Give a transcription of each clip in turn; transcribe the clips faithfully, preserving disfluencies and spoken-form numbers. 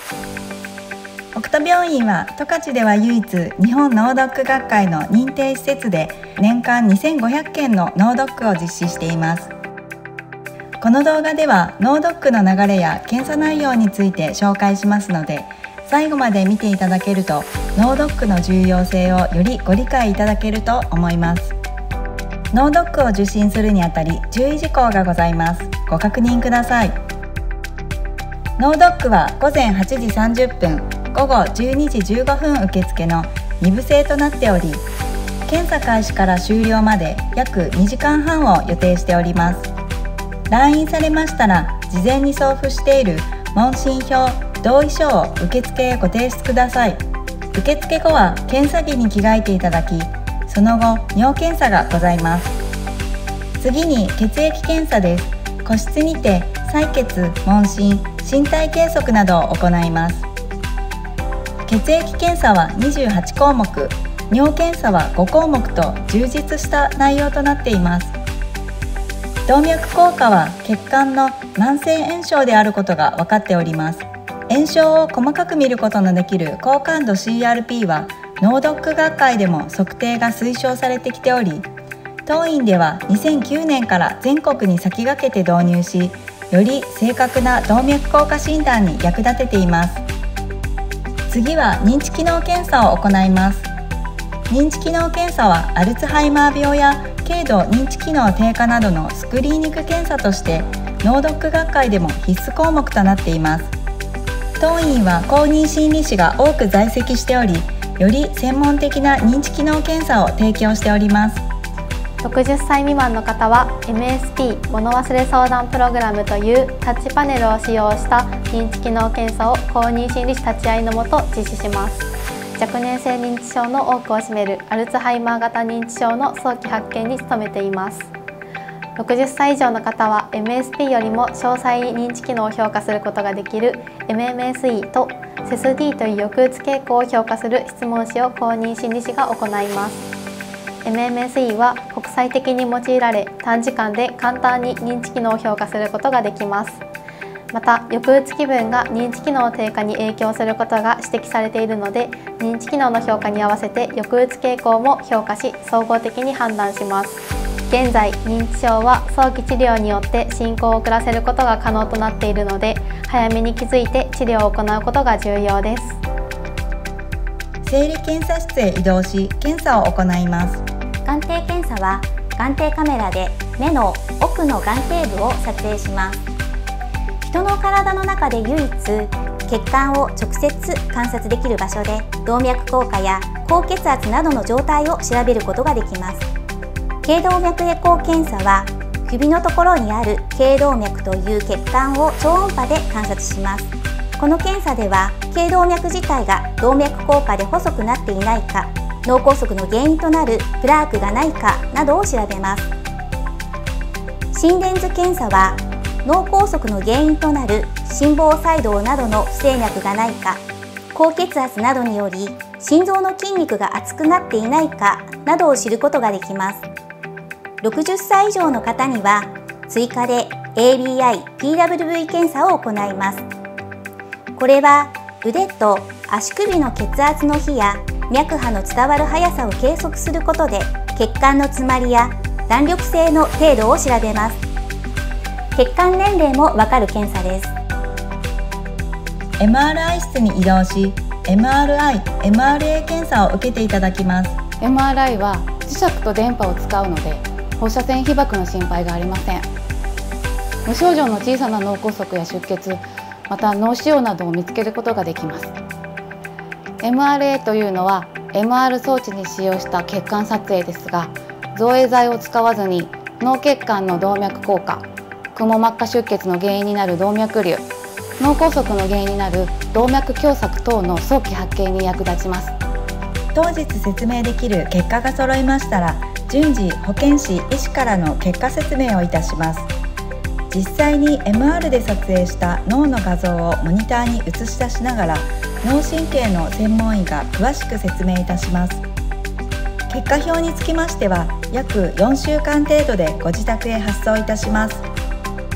北斗病院は十勝では唯一日本脳ドック学会の認定施設で年間にせんごひゃくけんの脳ドックを実施しています。この動画では脳ドックの流れや検査内容について紹介しますので、最後まで見ていただけると脳ドックの重要性をよりご理解いただけると思います。脳ドックを受診するにあたり注意事項がございます。ご確認ください。脳ドックはごぜんはちじさんじゅっぷん、ごごじゅうにじじゅうごふん受付のに部制となっており、検査開始から終了まで約にじかんはんを予定しております。来院されましたら、事前に送付している問診票、同意書を受付へご提出ください。受付後は検査着に着替えていただき、その後尿検査がございます。次に血液検査です。個室にて採血、問診、身体計測などを行います。血液検査はにじゅうはちこうもく、尿検査はごこうもくと充実した内容となっています。動脈硬化は血管の慢性炎症であることが分かっております。炎症を細かく見ることのできる高感度 シーアールピー は脳ドック学会でも測定が推奨されてきており、当院ではにせんきゅうねんから全国に先駆けて導入し、より正確な動脈硬化診断に役立てています。次は認知機能検査を行います。認知機能検査はアルツハイマー病や軽度認知機能低下などのスクリーニング検査として脳ドック学会でも必須項目となっています。当院は公認心理師が多く在籍しており、より専門的な認知機能検査を提供しております。 ろくじゅっさい未満の方は エムエスピー 物忘れ相談プログラムというタッチパネルを使用した認知機能検査を公認心理師立ち会いのもと実施します。若年性認知症の多くを占めるアルツハイマー型認知症の早期発見に努めています。ろくじゅっさい以上の方は エムエスピー よりも詳細に認知機能を評価することができる エムエムエスイー と セスディー という抑うつ傾向を評価する質問紙を公認心理師が行います。エムエムエスイー は国際的に用いられ、短時間で簡単に認知機能を評価することができます。また、抑うつ気分が認知機能低下に影響することが指摘されているので、認知機能の評価に合わせて抑うつ傾向も評価し、総合的に判断します。現在、認知症は早期治療によって進行を遅らせることが可能となっているので、早めに気づいて治療を行うことが重要です。 生理検査室へ移動し、検査を行います。 眼底検査は眼底カメラで目の奥の眼底部を撮影します。人の体の中で唯一血管を直接観察できる場所で、動脈硬化や高血圧などの状態を調べることができます。頸動脈エコー検査は首のところにある頸動脈という血管を超音波で観察します。この検査では頸動脈自体が動脈硬化で細くなっていないか、脳梗塞の原因となるプラークがないかなどを調べます。心電図検査は脳梗塞の原因となる心房細動などの不整脈がないか、高血圧などにより心臓の筋肉が厚くなっていないかなどを知ることができます。ろくじゅっさい以上の方には追加で エービーアイ、ピーダブリューブイ 検査を行います。これは腕と足首の血圧の比や脈波の伝わる速さを計測することで、血管の詰まりや弾力性の程度を調べます。血管年齢もわかる検査です。 エムアールアイ 室に移動し、エムアールアイ、エムアールエー 検査を受けていただきます。 エムアールアイ は磁石と電波を使うので、放射線被曝の心配がありません。無症状の小さな脳梗塞や出血、また脳腫瘍などを見つけることができます。エムアールエー というのは エムアール 装置に使用した血管撮影ですが、造影剤を使わずに脳血管の動脈硬化、くも膜下出血の原因になる動脈瘤、脳梗塞の原因になる動脈狭窄等の早期発見に役立ちます。 当日説明できる結果が揃いましたら、順次保健師・医師からの結果説明をいたします。実際に エムアール で撮影した脳の画像をモニターに映し出しながら、脳神経の専門医が詳しく説明いたします。結果表につきましては約よんしゅうかん程度でご自宅へ発送いたします。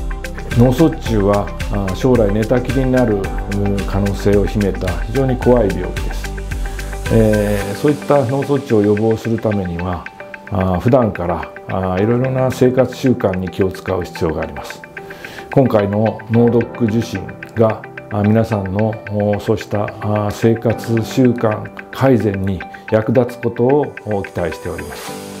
脳卒中は将来寝たきりになる可能性を秘めた非常に怖い病気です。えー、そういった脳卒中を予防するためにはあ普段からあいろいろな生活習慣に気を使う必要があります。今回の脳ドック受診が皆さんのそうした生活習慣改善に役立つことを期待しております。